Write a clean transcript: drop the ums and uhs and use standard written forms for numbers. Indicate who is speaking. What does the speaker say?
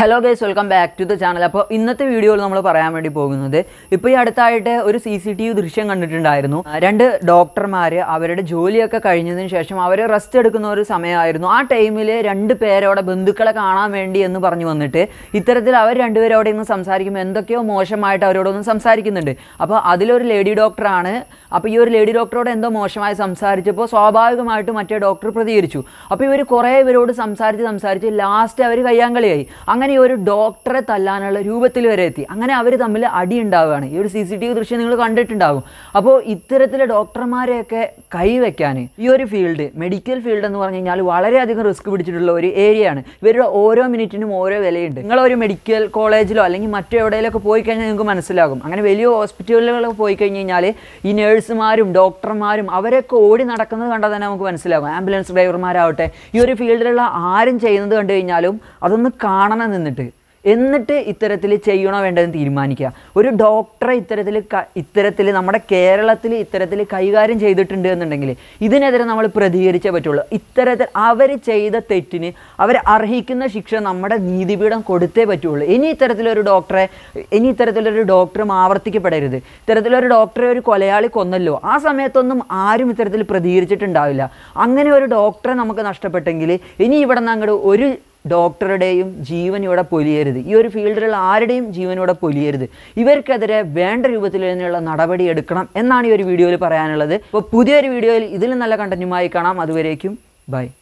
Speaker 1: Hello guys, welcome back to the channel. അപ്പോൾ ഇന്നത്തെ വീഡിയോയിൽ നമ്മൾ പറയാൻ വേണ്ടി പോകുന്നത്, ഇപ്പോൾ ഈ അടുത്തായിട്ട് ഒരു CCTV ദൃശ്യം കണ്ടിട്ടുണ്ടായിരുന്നു. രണ്ട് ഡോക്ടർമാർ അവരുടെ ജോലിയൊക്കെ കഴിഞ്ഞതിന് ശേഷം അവർ റെസ്റ്റ് എടുക്കുന്ന ഒരു സമയമായിരുന്നു. ആ ടൈമിൽ രണ്ട് പേരോടെ ബന്ധുക്കളെ കാണാൻ വേണ്ടി എന്ന് പറഞ്ഞു വന്നിട്ട് ഇത്തരത്തിൽ അവർ രണ്ടുപേരും അവിടെ നിന്ന് സംസാരിക്കുമ്പോൾ എന്തൊക്കെയോ മോശമായിട്ട് അവരോടൊന്നും സംസാരിക്കുന്നുണ്ട്. അപ്പോൾ അതിലൊരു ലേഡി ഡോക്ടറാണ്. അപ്പോൾ ഈ ഒരു ലേഡി ഡോക്ടറോട് എന്തോ മോശമായി സംസാരിച്ചപ്പോൾ സ്വാഭാവികമായിട്ട് മറ്റേ ഡോക്ടർ പ്രതികരിച്ചു. അപ്പോൾ ഇവർ കുറേ ഇവരോട് സംസാരിച്ച് ലാസ്റ്റ് അവർ കയ്യാങ്കളിയായി. അങ്ങനെ ഈ ഒരു ഡോക്ടറെ തല്ലാനുള്ള രൂപത്തിൽ വരെ എത്തി. അങ്ങനെ അവർ തമ്മിൽ അടി ഉണ്ടാവുകയാണ്. ഈ ഒരു CCTV ദൃശ്യം നിങ്ങൾ കണ്ടിട്ടുണ്ടാകും. അപ്പോൾ ഇത്തരത്തിലെ ഡോക്ടർമാരെയൊക്കെ കൈവയ്ക്കാൻ ഈ ഒരു ഫീൽഡ്, മെഡിക്കൽ ഫീൽഡ് എന്ന് പറഞ്ഞു കഴിഞ്ഞാൽ വളരെയധികം റിസ്ക് പിടിച്ചിട്ടുള്ള ഒരു ഏരിയയാണ്. ഇവരുടെ ഓരോ മിനിറ്റിനും ഓരോ വിലയുണ്ട്. നിങ്ങളൊരു മെഡിക്കൽ കോളേജിലോ അല്ലെങ്കിൽ മറ്റെവിടെയെങ്കിലൊക്കെ പോയി കഴിഞ്ഞാൽ നിങ്ങൾക്ക് മനസ്സിലാകും. അങ്ങനെ വലിയ ഹോസ്പിറ്റലുകളിലൊക്കെ പോയി കഴിഞ്ഞ് കഴിഞ്ഞാൽ ഈ നേഴ്സുമാരും ഡോക്ടർമാരും അവരൊക്കെ ഓടി നടക്കുന്നത് കണ്ടാൽ തന്നെ നമുക്ക് മനസ്സിലാകും. ആംബുലൻസ് ഡ്രൈവർമാരാവട്ടെ, ഈ ഒരു ഫീൽഡിലുള്ള ആരും ചെയ്യുന്നത് കണ്ടു കഴിഞ്ഞാലും അതൊന്ന് കാണണം എന്നിട്ട് ഇത്തരത്തിൽ ചെയ്യണോ വേണ്ടതെന്ന് തീരുമാനിക്കുക. ഒരു ഡോക്ടറെ ഇത്തരത്തിൽ നമ്മുടെ കേരളത്തിൽ ഇത്തരത്തിൽ കൈകാര്യം ചെയ്തിട്ടുണ്ട് എന്നുണ്ടെങ്കിൽ ഇതിനെതിരെ നമ്മൾ പ്രതികരിച്ചേ പറ്റുള്ളൂ. ഇത്തരത്തിൽ അവർ ചെയ്ത തെറ്റിന് അവർ അർഹിക്കുന്ന ശിക്ഷ നമ്മുടെ നീതിപീഠം കൊടുത്തേ പറ്റുള്ളൂ. ഇനി ഇത്തരത്തിലൊരു ഡോക്ടറും ആവർത്തിക്കപ്പെടരുത്. ഇത്തരത്തിലൊരു ഡോക്ടറെ ഒരു കൊലയാളി കൊന്നല്ലോ, ആ സമയത്തൊന്നും ആരും ഇത്തരത്തിൽ പ്രതികരിച്ചിട്ടുണ്ടാവില്ല. അങ്ങനെ ഒരു ഡോക്ടറെ നമുക്ക് നഷ്ടപ്പെട്ടെങ്കിൽ ഇനി ഇവിടെ നിന്ന് അങ്ങോട്ട് ഒരു ഡോക്ടറുടെയും ജീവൻ ഇവിടെ പൊലിയരുത്. ഈ ഒരു ഫീൽഡിലുള്ള ആരുടെയും ജീവൻ ഇവിടെ പൊലിയരുത്. ഇവർക്കെതിരെ വേണ്ട രൂപത്തിൽ തന്നെയുള്ള നടപടി എടുക്കണം എന്നാണ് ഈ ഒരു വീഡിയോയിൽ പറയാനുള്ളത്. അപ്പോൾ പുതിയൊരു വീഡിയോയിൽ ഇതിലും നല്ല കണ്ടന്റുമായി കാണാം. അതുവരേക്കും ബൈ.